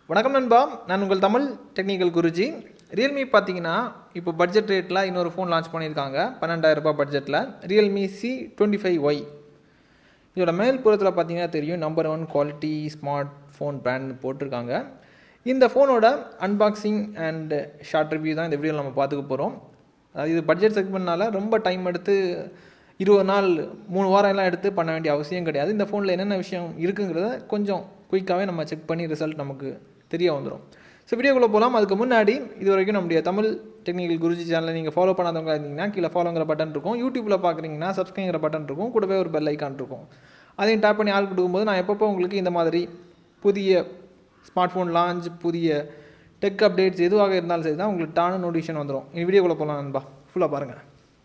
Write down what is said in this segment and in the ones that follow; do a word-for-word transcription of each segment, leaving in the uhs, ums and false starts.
வணக்கம் நண்பா, நான் உங்கள் தமிழ் டெக்னிக்கல் குருஜி. Realme பார்த்தீங்கன்னா இப்போ பட்ஜெட் ரேட்டில் இன்னொரு ஃபோன் லான்ச் பண்ணியிருக்காங்க. பன்னெண்டாயிரம் ரூபாய் பட்ஜெட்டில் Realme C twenty five Y. இதோட மேல் புறத்தில் பார்த்தீங்கன்னா தெரியும், number one quality smart phone brand போட்டிருக்காங்க. இந்த ஃபோனோட அன்பாக்சிங் அண்ட் ஷார்ட் ரிவ்யூ தான் இந்த வீடியோவில் நம்ம பார்த்துக்க போகிறோம். அதாவது இது பட்ஜெட் செக்மெண்ட்னால ரொம்ப டைம் எடுத்து இருபது நாள் மூணு வாரம் எல்லாம் எடுத்து பண்ண வேண்டிய அவசியம் கிடையாது. இந்த ஃபோனில் என்னென்ன விஷயம் இருக்குங்கிறத கொஞ்சம் குயிக்காகவே நம்ம செக் பண்ணி ரிசல்ட் நமக்கு தெரிய வந்துடும். ஸோ வீடியோக்குள்ளே போகலாம். அதுக்கு முன்னாடி இது வரைக்கும் நம்முடைய தமிழ் டெக்னிக்கல் குருஜி சேனலை நீங்கள் ஃபாலோ பண்ணாதவங்க இருந்தீங்கன்னா கீழே ஃபாலோங்கிற பட்டன் இருக்கும். யூடியூப்பில் பார்க்குறீங்கன்னா சப்ஸ்கிரைங்கிற பட்டன் இருக்கும். கூடவே ஒரு பெல் ஐக்கான் இருக்கும். அதையும் டேப் பண்ணி ஆள் கொடுக்கும்போது நான் எப்பப்போ உங்களுக்கு இந்த மாதிரி புதிய ஸ்மார்ட் ஃபோன் லான்ச், புதிய டெக் அப்டேட்ஸ் எதுவாக இருந்தாலும் சரி தான் உங்களுக்கு டான நோட்டிஃபிகேஷன் வந்துடும். இந்த வீடியோக்குள்ளே போகலாம் நண்பா, ஃபுல்லாக பாருங்கள்.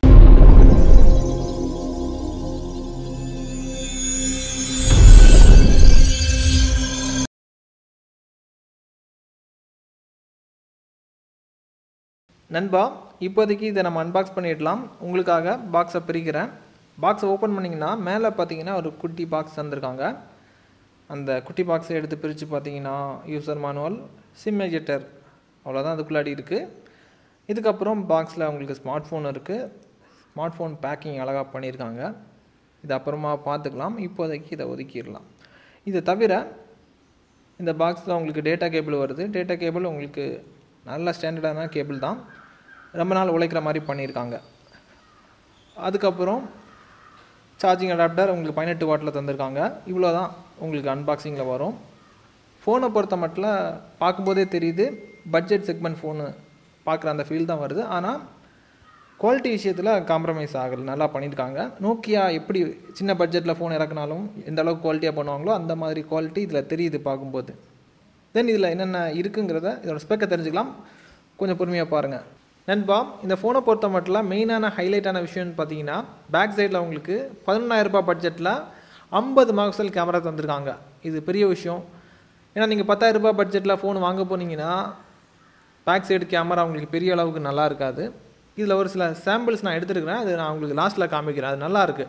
நண்பா, இப்போதைக்கு இதை நம்ம அன்பாக்ஸ் பண்ணிடலாம். உங்களுக்காக பாக்ஸை பிரிக்கிறேன். பாக்ஸை ஓப்பன் பண்ணிங்கன்னா மேலே பார்த்தீங்கன்னா ஒரு குட்டி பாக்ஸ் தந்திருக்காங்க. அந்த குட்டி பாக்ஸை எடுத்து பிரித்து பார்த்தீங்கன்னா யூசர் மேனுவல், சிம் எஜெக்டர், அவ்வளோதான் அதுக்குள்ளாடி இருக்குது. இதுக்கப்புறம் பாக்ஸில் உங்களுக்கு ஸ்மார்ட் ஃபோன் இருக்குது. ஸ்மார்ட் ஃபோன் பேக்கிங் அழகாக பண்ணியிருக்காங்க. இது அப்புறமா பார்த்துக்கலாம். இப்போதைக்கு இதை ஒதுக்கிடலாம். இதை தவிர இந்த பாக்ஸில் உங்களுக்கு டேட்டா கேபிள் வருது. டேட்டா கேபிள் உங்களுக்கு நல்ல ஸ்டாண்டர்டான கேபிள் தான், ரொம்ப நாள் உழைக்கிற மாதிரி பண்ணியிருக்காங்க. அதுக்கப்புறம் சார்ஜிங் அடாப்டர் உங்களுக்கு பதினெட்டு வாட்டில் தந்திருக்காங்க. இவ்வளோ தான் உங்களுக்கு அன்பாக்சிங்கில் வரும். ஃபோனை பொறுத்த மட்டும் பார்க்கும்போதே தெரியுது, பட்ஜெட் செக்மெண்ட் ஃபோனு பார்க்குற அந்த ஃபீல் தான் வருது. ஆனால் குவாலிட்டி விஷயத்தில் காம்ப்ரமைஸ் ஆகலை, நல்லா பண்ணியிருக்காங்க. நோக்கியா எப்படி சின்ன பட்ஜெட்டில் ஃபோன் இறக்குனாலும் எந்த அளவுக்கு குவாலிட்டியாக பண்ணுவாங்களோ அந்த மாதிரி குவாலிட்டி இதில் தெரியுது பார்க்கும்போது. தென் இதில் என்னென்ன இருக்குங்கிறத இதோட ஸ்பெக்கை தெரிஞ்சுக்கலாம். கொஞ்சம் பொறுமையாக பாருங்கள் நண்பா. இந்த ஃபோனை பொறுத்த மட்டும் மெயினான ஹைலைட்டான விஷயம்னு பார்த்தீங்கன்னா, பேக் சைடில் உங்களுக்கு பதினொன்றாயிரம் ரூபாய் பட்ஜெட்டில் ஐம்பது மெகாபிக்சல் கேமரா தந்திருக்காங்க. இது பெரிய விஷயம். ஏன்னா நீங்கள் பத்தாயிரம் ரூபாய் பட்ஜெட்டில் ஃபோன் வாங்க போனீங்கன்னா பேக் சைடு கேமரா உங்களுக்கு பெரிய அளவுக்கு நல்லா இருக்காது. இதில் ஒரு சில சாம்பிள்ஸ் நான் எடுத்துருக்கிறேன், அது நான் உங்களுக்கு லாஸ்ட்டில் காமிக்கிறேன். அது நல்லாயிருக்கு.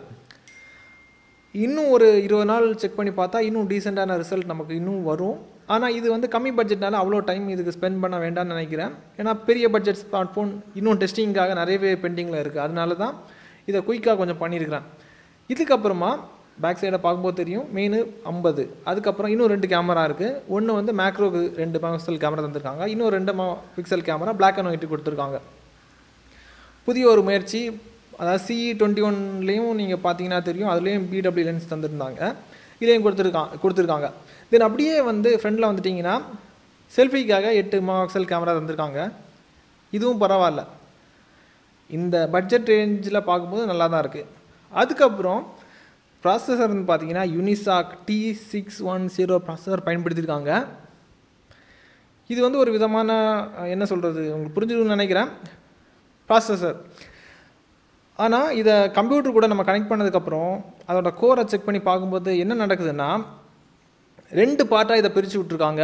இன்னும் ஒரு இருபது நாள் செக் பண்ணி பார்த்தா இன்னும் டீசெண்டான ரிசல்ட் நமக்கு இன்னும் வரும். ஆனால் இது வந்து கம்மி பட்ஜெட்னால அவ்வளோ டைம் இதுக்கு ஸ்பெண்ட் பண்ண வேண்டாம்னு நினைக்கிறேன். ஏன்னா பெரிய பட்ஜெட் ஸ்மார்ட் ஃபோன் இன்னும் டெஸ்டிங்காக நிறையவே பெண்டிங்கில் இருக்குது. அதனால தான் இதை குயிக்காக கொஞ்சம் பண்ணியிருக்கிறேன். இதுக்கப்புறமா பேக் சைடை பார்க்கும்போது தெரியும், மெயின் ஐம்பது. அதுக்கப்புறம் இன்னும் ரெண்டு கேமரா இருக்குது. ஒன்று வந்து மேக்ரோக்கு ரெண்டு மெகாபிக்சல் கேமரா தந்திருக்காங்க. இன்னும் ரெண்டு pixel camera black and white கொடுத்துருக்காங்க. புதிய ஒரு முயற்சி. அதாவது சி டுவெண்ட்டி ஒன்லேயும் நீங்கள் பார்த்தீங்கன்னா தெரியும், அதுலேயும் பிடபிள்யூ லென்ஸ் தந்துருந்தாங்க. இதையும் கொடுத்துருக்காங்க கொடுத்துருக்காங்க தென் அப்படியே வந்து ஃப்ரண்டில் வந்துட்டிங்கன்னா செல்ஃபிக்காக எட்டு மெகாபிக்சல் கேமரா தந்திருக்காங்க. இதுவும் பரவாயில்ல, இந்த பட்ஜெட் ரேஞ்சில் பார்க்கும்போது நல்லா தான் இருக்குது. அதுக்கப்புறம் ப்ராசஸர்னு பார்த்தீங்கன்னா Unisoc T six one zero processor பயன்படுத்தியிருக்காங்க. இது வந்து ஒரு விதமான என்ன சொல்கிறது, உங்களுக்கு புரிஞ்சுக்கணும்னு நினைக்கிறேன், ப்ராசஸர். ஆனால் இதை கம்ப்யூட்டர் கூட நம்ம கனெக்ட் பண்ணதுக்கப்புறம் அதோட கோரை செக் பண்ணி பார்க்கும்போது என்ன நடக்குதுன்னா, ரெண்டு பார்ட்டாக இதை பிரித்து விட்ருக்காங்க.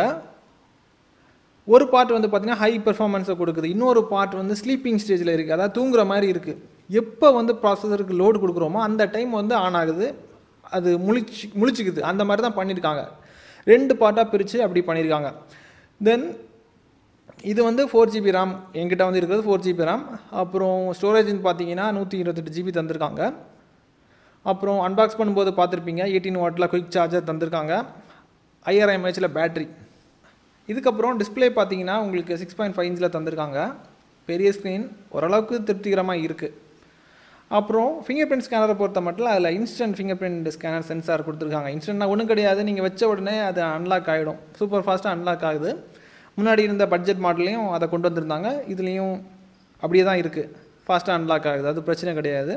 ஒரு பார்ட் வந்து பார்த்திங்கன்னா ஹை பெர்ஃபார்மன்ஸை கொடுக்குது, இன்னொரு பார்ட் வந்து ஸ்லீப்பிங் ஸ்டேஜில் இருக்குது, அதாவது தூங்குற மாதிரி இருக்குது. எப்போ வந்து ப்ராசஸருக்கு லோடு கொடுக்குறோமோ அந்த டைம் வந்து ஆன் ஆகுது, அது முழிச்சு முழிச்சிக்குது. அந்த மாதிரி தான் பண்ணியிருக்காங்க. ரெண்டு பார்ட்டாக பிரித்து அப்படி பண்ணியிருக்காங்க. தென் இது வந்து ஃபோர் ஜிபி ரேம் என்கிட்ட வந்து இருக்கிறது ஃபோர் ஜிபி ரேம். அப்புறம் ஸ்டோரேஜ்னு பார்த்தீங்கன்னா நூற்றி இருபத்தெட்டு ஜிபி தந்திருக்காங்க. அப்புறம் அன்பாக்ஸ் பண்ணும்போது பார்த்துருப்பீங்க, எயிட்டீன் வாட்டில் குயிக் சார்ஜர் தந்திருக்காங்க. ஐயாயிரம் எம்ஏஹெச்சில் பேட்ரி. இதுக்கப்புறம் டிஸ்பிளே பார்த்தீங்கன்னா உங்களுக்கு சிக்ஸ் பாயிண்ட் ஃபைவ் இன்ச்சில் தந்திருக்காங்க. பெரிய ஸ்க்ரீன், ஓரளவுக்கு திருப்திகரமாக இருக்குது. அப்புறம் ஃபிங்கர் பிரிண்ட் ஸ்கேனரை பொறுத்த மட்டும் அதில் instant fingerprint scanner sensor கொடுத்துருக்காங்க. இன்ஸ்டன்ட்னா ஒன்றும் கிடையாது, நீங்கள் வச்ச உடனே அது அன்லாக் ஆகிடும், சூப்பர் ஃபாஸ்ட்டாக அன்லாக் ஆகுது. முன்னாடி இருந்த பட்ஜெட் மாடல்லையும் அதை கொண்டு வந்திருந்தாங்க, இதுலேயும் அப்படியே தான் இருக்குது, ஃபாஸ்ட்டாக அன்லாக் ஆகுது, அது பிரச்சனை கிடையாது.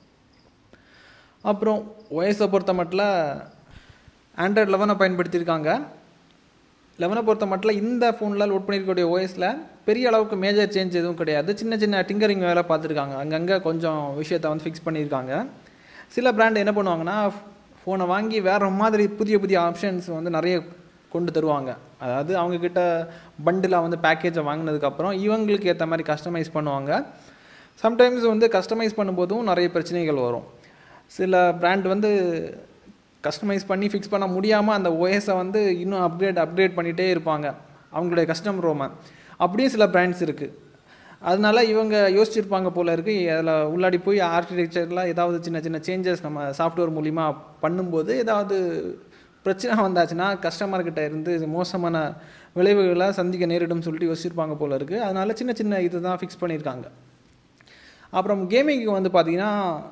அப்புறம் ஓஎஸை பொறுத்த மட்டும் ஆண்ட்ராய்டு லெவனை பயன்படுத்தியிருக்காங்க. லெவனை பொறுத்த மட்டும் இந்த ஃபோனில் லோட் பண்ணியிருக்கக்கூடிய ஓஎஸில் பெரிய அளவுக்கு மேஜர் சேஞ்ச் எதுவும் கிடையாது. சின்ன சின்ன டிங்கரிங் வேலை பார்த்துருக்காங்க, அங்கங்கே கொஞ்சம் விஷயத்தை வந்து ஃபிக்ஸ் பண்ணியிருக்காங்க. சில பிராண்ட் என்ன பண்ணுவாங்கன்னா ஃபோனை வாங்கி வேறு மாதிரி புதிய புதிய ஆப்ஷன்ஸ் வந்து நிறைய கொண்டு தருவாங்க. அதாவது அவங்கக்கிட்ட பண்டிலாக வந்து பேக்கேஜை வாங்கினதுக்கப்புறம் இவங்களுக்கு ஏற்ற மாதிரி கஸ்டமைஸ் பண்ணுவாங்க. சம்டைம்ஸ் வந்து கஸ்டமைஸ் பண்ணும்போதும் நிறைய பிரச்சனைகள் வரும். சில பிராண்ட் வந்து கஸ்டமைஸ் பண்ணி ஃபிக்ஸ் பண்ண முடியாமல் அந்த ஓஎஸை வந்து இன்னும் அப்கிரேட் அப்கிரேட் பண்ணிகிட்டே இருப்பாங்க. அவங்களுடைய கஸ்டமர் ரோமை. அப்படியும் சில பிராண்ட்ஸ் இருக்குது. அதனால இவங்க யோசிச்சிருப்பாங்க போல இருக்குது, அதில் உள்ளாடி போய் ஆர்கிடெக்சரில் ஏதாவது சின்ன சின்ன சேஞ்சஸ் நம்ம சாஃப்ட்வேர் மூலிமா பண்ணும்போது ஏதாவது பிரச்சனை வந்தாச்சுன்னா கஸ்டமர்கிட்ட இருந்து மோசமான விளைவுகளை சந்திக்க நேரிடும் சொல்லிட்டு யோசிச்சிருப்பாங்க போல இருக்குது. அதனால சின்ன சின்ன இது தான் ஃபிக்ஸ் பண்ணியிருக்காங்க. அப்புறம் கேமிங்க்கு வந்து பார்த்திங்கன்னா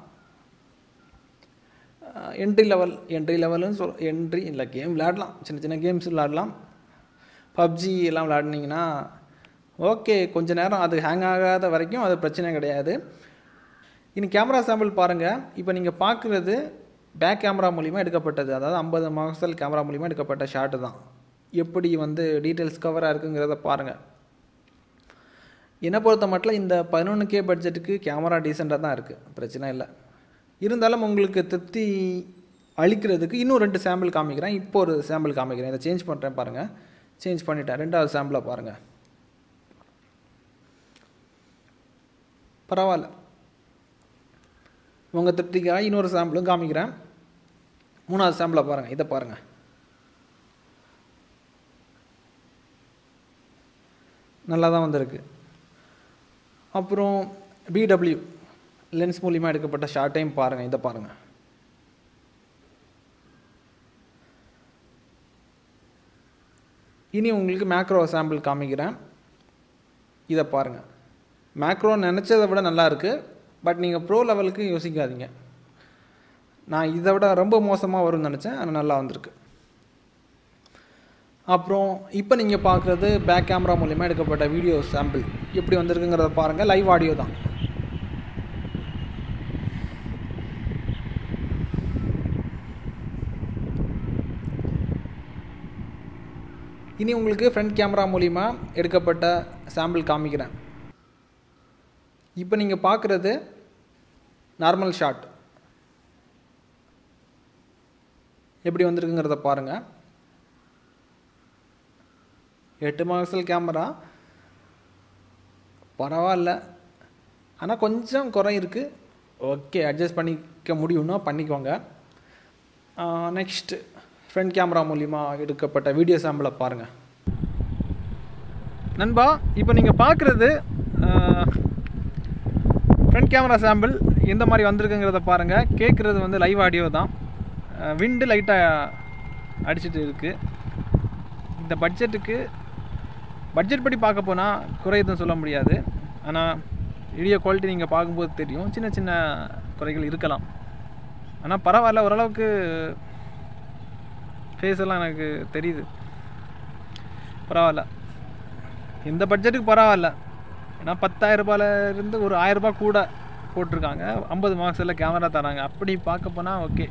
என்ட்ரி லெவல் என்ட்ரி லெவலுன்னு சொல் என்ட்ரி இல்லை கேம் விளையாடலாம், சின்ன சின்ன கேம்ஸ் விளையாடலாம். பப்ஜி எல்லாம் விளையாடினீங்கன்னா ஓகே, கொஞ்ச நேரம் அது ஹேங் ஆகாத வரைக்கும் அது பிரச்சனை கிடையாது. இனி கேமரா சாம்பிள் பாருங்கள். இப்போ நீங்கள் பார்க்குறது பேக் கேமரா மூலிமா எடுக்கப்பட்டது, அதாவது ஐம்பது மெகாபிக்சல் கேமரா மூலிமா எடுக்கப்பட்ட ஷாட்டு தான். எப்படி வந்து டீட்டெயில்ஸ் கவராக இருக்குங்கிறத பாருங்கள். என்னை பொறுத்த மட்டும் இந்த பதினொன்று கே பட்ஜெட்டுக்கு கேமரா டீசெண்டாக தான் இருக்குது, பிரச்சனை இல்லை. இருந்தாலும் உங்களுக்கு திருப்தி அளிக்கிறதுக்கு இன்னும் ரெண்டு சாம்பிள் காமிக்கிறேன். இப்போ ஒரு சாம்பிள் காமிக்கிறேன், இதை சேஞ்ச் பண்ணுறேன் பாருங்கள். சேஞ்ச் பண்ணிட்டேன். ரெண்டாவது சாம்பிளை பாருங்கள், பரவாயில்ல. உங்கள் திருப்திக்காக இன்னொரு சாம்பிளும் காமிக்கிறேன். மூணாவது சாம்பிளை பாருங்கள், இதை பாருங்கள். நல்லா தான் வந்திருக்கு. அப்புறம் பிடபிள்யூ லென்ஸ் மூலிமா எடுக்கப்பட்ட ஷார்ட்டையும் பாருங்கள், இதை பாருங்கள். இனி உங்களுக்கு மேக்ரோ சாம்பிள் காமிக்கிறேன், இதை பாருங்கள். மேக்ரோ நினச்சதை விட நல்லா இருக்குது. பட் நீங்கள் ப்ரோ லெவலுக்கு யோசிக்காதீங்க. நான் இதை விட ரொம்ப மோசமாக வரும்னு நினச்சேன், ஆனால் நல்லா வந்திருக்கு. அப்புறம் இப்போ நீங்கள் பார்க்குறது பேக் கேமரா மூலிமா எடுக்கப்பட்ட வீடியோ சாம்பிள் எப்படி வந்திருக்குங்கிறத பாருங்கள். லைவ் ஆடியோ தான். இனி உங்களுக்கு ஃப்ரண்ட் கேமரா மூலிமா எடுக்கப்பட்ட சாம்பிள் காமிக்கிறேன். இப்போ நீங்கள் பார்க்குறது நார்மல் ஷாட் எப்படி வந்திருக்குங்கிறத பாருங்கள். எட்டு மெகாபிக்சல் கேமரா பரவாயில்ல, ஆனால் கொஞ்சம் குறை இருக்குது. ஓகே, அட்ஜஸ்ட் பண்ணிக்க முடியும்னா பண்ணிக்கோங்க. நெக்ஸ்ட் ஃப்ரண்ட் கேமரா மூலிமா எடுக்கப்பட்ட வீடியோ சாம்பிளை பாருங்கள். நண்பா, இப்போ நீங்கள் பார்க்குறது ஃப்ரண்ட் கேமரா சாம்பிள் எந்த மாதிரி வந்திருக்குங்கிறத பாருங்கள். கேட்குறது வந்து லைவ் ஆடியோ தான். விண்டு லைட்டாக அடிச்சுட்டு இருக்குது. இந்த பட்ஜெட்டுக்கு பட்ஜெட் படி பார்க்க போனால் குறை எதுவும் சொல்ல முடியாது. ஆனால் வீடியோ குவாலிட்டி நீங்கள் பார்க்கும்போது தெரியும், சின்ன சின்ன குறைகள் இருக்கலாம். ஆனால் பரவாயில்ல, ஓரளவுக்கு ஃபேஸ் எல்லாம் எனக்கு தெரியுது. பரவாயில்ல, இந்த பட்ஜெட்டுக்கு பரவாயில்ல. ஏன்னா பத்தாயிரம் ரூபாயிலேருந்து ஒரு ஆயிரரூபா கூட போட்டிருக்காங்க, ஐம்பது மெகாபிக்சலில் கேமரா தராங்க. அப்படி பார்க்க போனால் ஓகே,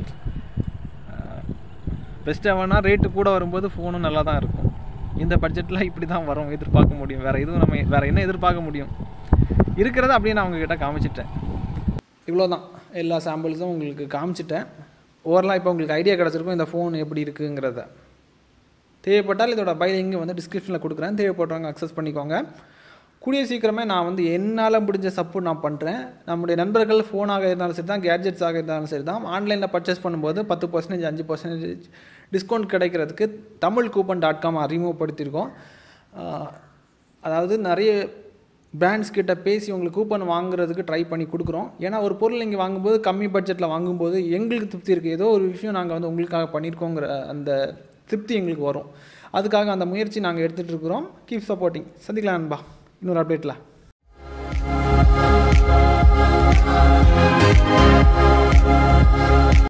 பெஸ்ட்டாக வேணால் ரேட்டு கூட வரும்போது ஃபோனும் நல்லா தான் இருக்கும். இந்த பட்ஜெட்டில் இப்படி தான் வரும், எதிர்பார்க்க முடியும். வேறு எதுவும் நம்ம வேறு என்ன எதிர்பார்க்க முடியும்? இருக்கிறத அப்படியே நான் உங்ககிட்ட காமிச்சிட்டேன். இவ்வளோ தான், எல்லா சாம்பிள்ஸும் உங்களுக்கு காமிச்சிட்டேன். ஓவரலாக இப்போ உங்களுக்கு ஐடியா கிடச்சிருக்கும் இந்த ஃபோன் எப்படி இருக்குங்கிறத. தேவைப்பட்டால் இதோட பை லிங்க் வந்து டிஸ்கிரிப்ஷனில் கொடுக்குறேன், தேவைப்படுறவங்க அக்சஸ் பண்ணிக்கோங்க. கூடிய சீக்கிரமே நான் வந்து என்னால் முடிஞ்ச சப்போர்ட் நான் பண்ணுறேன். நம்முடைய நண்பர்கள் ஃபோனாக இருந்தாலும் சரி தான், கேட்ஜெட்ஸாக இருந்தாலும் சரி தான், ஆன்லைனில் பர்ச்சேஸ் பண்ணும்போது பத்து பர்சன்டேஜ் அஞ்சு பர்சன்டேஜ் டிஸ்கவுண்ட் கிடைக்கிறதுக்கு தமிழ் கூப்பன் டாட் காம் அறிமுகப்படுத்தியிருக்கோம். அதாவது நிறைய பிராண்ட்ஸ் கிட்ட பேசி உங்களுக்கு கூப்பன் வாங்குறதுக்கு ட்ரை பண்ணி கொடுக்குறோம். ஏன்னா ஒரு பொருள் நீங்கள் வாங்கும்போது கம்மி பட்ஜெட்டில் வாங்கும்போது எங்களுக்கு திருப்தி இருக்குது, ஏதோ ஒரு விஷயம் நாங்கள் வந்து உங்களுக்காக பண்ணியிருக்கோங்கிற அந்த திருப்தி எங்களுக்கு வரும். அதுக்காக அந்த முயற்சி நாங்கள் எடுத்துகிட்டு இருக்கிறோம். Keep supporting. சந்திக்கலாம் நண்பா இன்னொரு அப்டேட்டில்.